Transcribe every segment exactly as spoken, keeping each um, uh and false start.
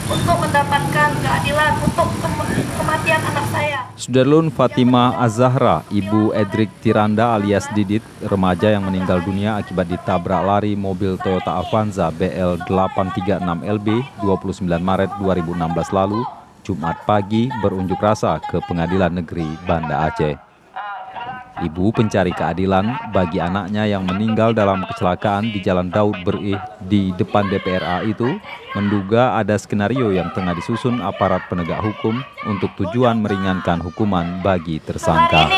untuk mendapatkan keadilan untuk kematian anak saya. Sudarlun Fatimah Az-Zahra, ibu Edric Tiranda alias Didit, remaja yang meninggal dunia akibat ditabrak lari mobil Toyota Avanza B L delapan tiga enam L B dua puluh sembilan Maret dua ribu enam belas lalu, Jumat pagi berunjuk rasa ke Pengadilan Negeri Banda Aceh. Ibu pencari keadilan bagi anaknya yang meninggal dalam kecelakaan di Jalan Daud Berih di depan D P R A itu menduga ada skenario yang tengah disusun aparat penegak hukum untuk tujuan meringankan hukuman bagi tersangka.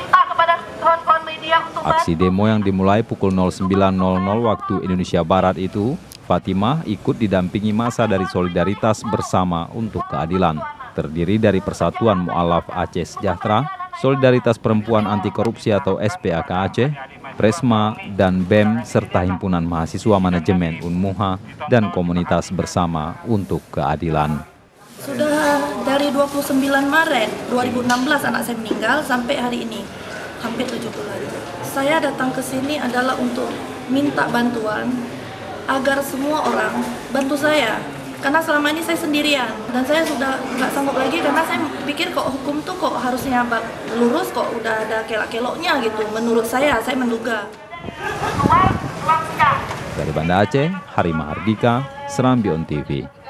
Aksi demo yang dimulai pukul nol sembilan nol nol waktu Indonesia Barat itu, Fatimah ikut didampingi massa dari Solidaritas Bersama untuk Keadilan, terdiri dari Persatuan Mu'alaf Aceh Sejahtera, Solidaritas Perempuan Anti Korupsi atau S P A K Aceh, Presma, dan B E M, serta Himpunan Mahasiswa Manajemen Unmuha dan Komunitas Bersama untuk Keadilan. Sudah dari dua puluh sembilan Maret dua ribu enam belas anak saya meninggal sampai hari ini, hampir tujuh bulan. Saya datang ke sini adalah untuk minta bantuan agar semua orang bantu saya. Karena selama ini saya sendirian dan saya sudah nggak sanggup lagi karena saya pikir kok hukum tuh kok harusnya lurus, kok udah ada kelak-keloknya gitu. Menurut saya, saya menduga. Dari Banda Aceh, Harima Hardika, Serambi On T V.